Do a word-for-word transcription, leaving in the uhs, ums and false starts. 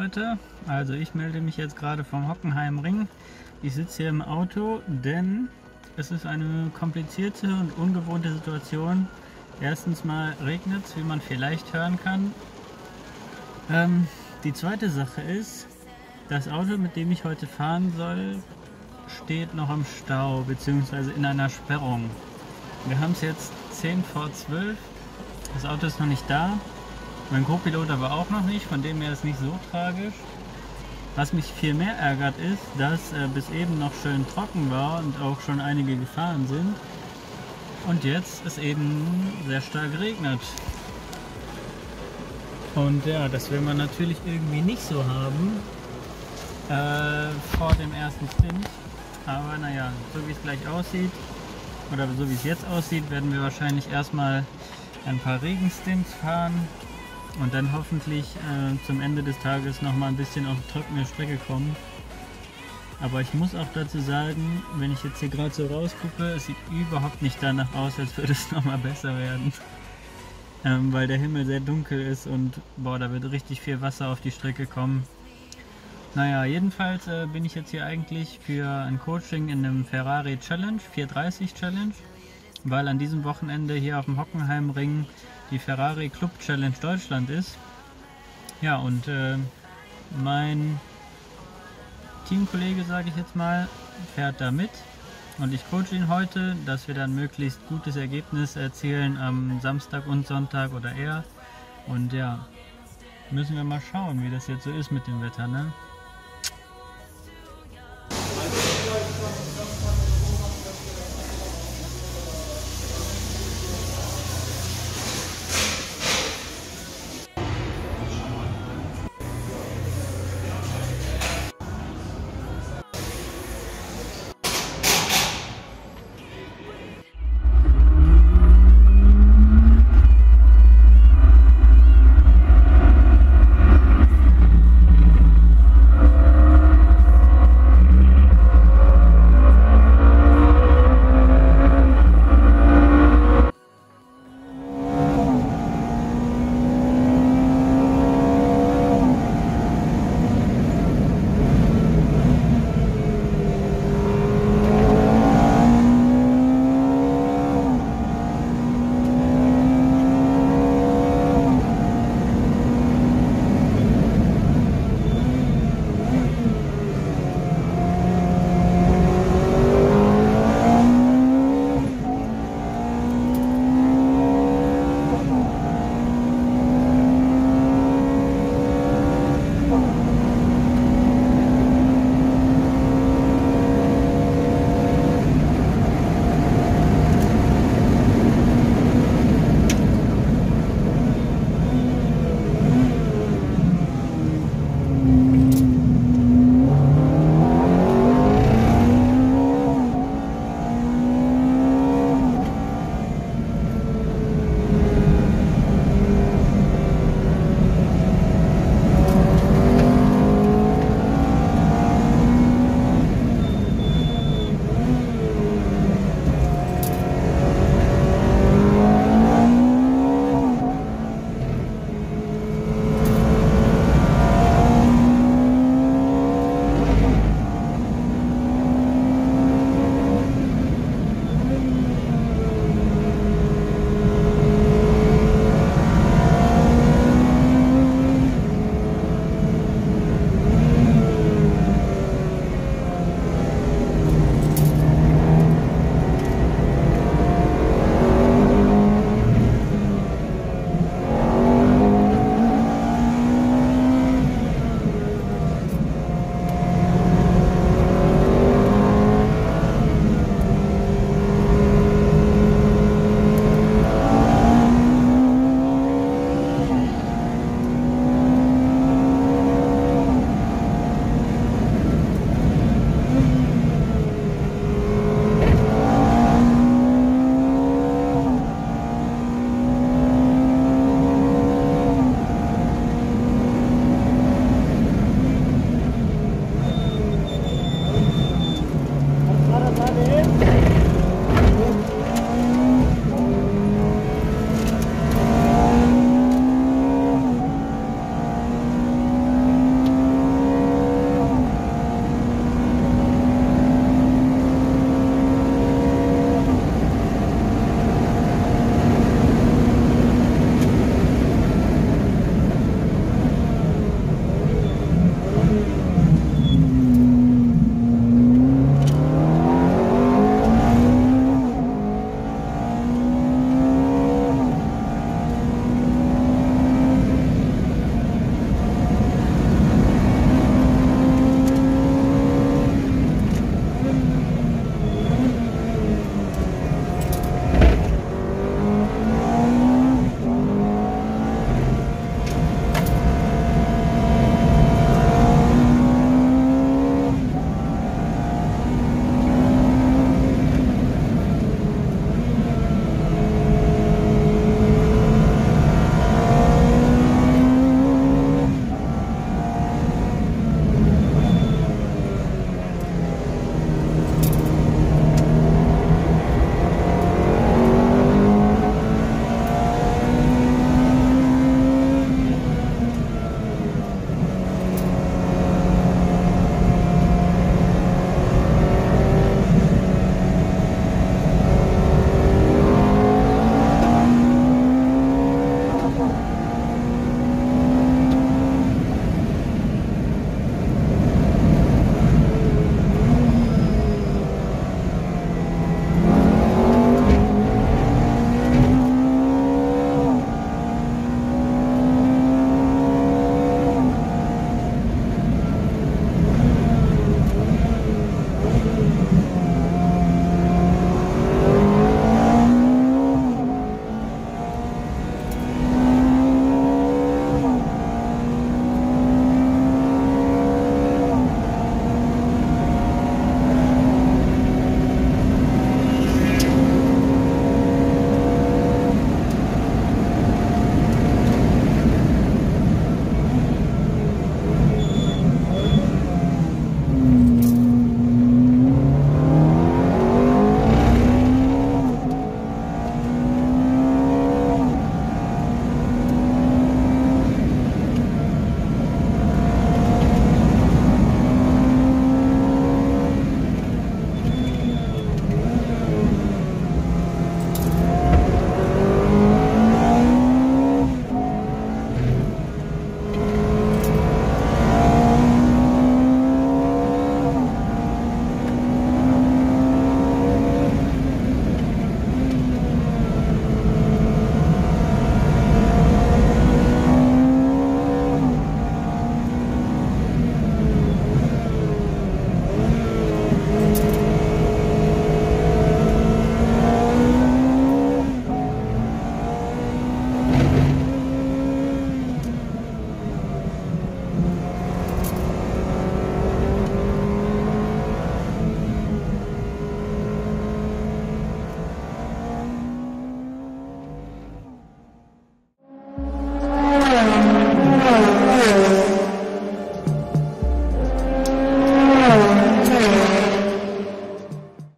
Leute, also ich melde mich jetzt gerade vom Hockenheimring. Ich sitze hier im Auto, denn es ist eine komplizierte und ungewohnte Situation. Erstens mal regnet es, wie man vielleicht hören kann. Ähm, die zweite Sache ist, das Auto, mit dem ich heute fahren soll, steht noch im Stau bzw. in einer Sperrung. Wir haben es jetzt zehn vor zwölf, das Auto ist noch nicht da. Mein Co-Pilot aber auch noch nicht, von dem her ist nicht so tragisch. Was mich viel mehr ärgert ist, dass äh, bis eben noch schön trocken war und auch schon einige gefahren sind. Und jetzt es eben sehr stark regnet. Und ja, das will man natürlich irgendwie nicht so haben äh, vor dem ersten Stint. Aber naja, so wie es gleich aussieht, oder so wie es jetzt aussieht, werden wir wahrscheinlich erstmal ein paar Regenstints fahren. Und dann hoffentlich äh, zum Ende des Tages noch mal ein bisschen auf trockene Strecke kommen. Aber ich muss auch dazu sagen, wenn ich jetzt hier gerade so rausgucke, es sieht überhaupt nicht danach aus, als würde es noch mal besser werden. Ähm, weil der Himmel sehr dunkel ist und boah, da wird richtig viel Wasser auf die Strecke kommen. Naja, jedenfalls äh, bin ich jetzt hier eigentlich für ein Coaching in einem Ferrari Challenge, vierhundertdreißig Challenge, weil an diesem Wochenende hier auf dem Hockenheimring die Ferrari Club Challenge Deutschland ist. Ja, und äh, mein Teamkollege, sage ich jetzt mal, fährt da mit und ich coache ihn heute, dass wir dann möglichst gutes Ergebnis erzielen am Samstag und Sonntag oder eher. Und ja, müssen wir mal schauen, wie das jetzt so ist mit dem Wetter, ne?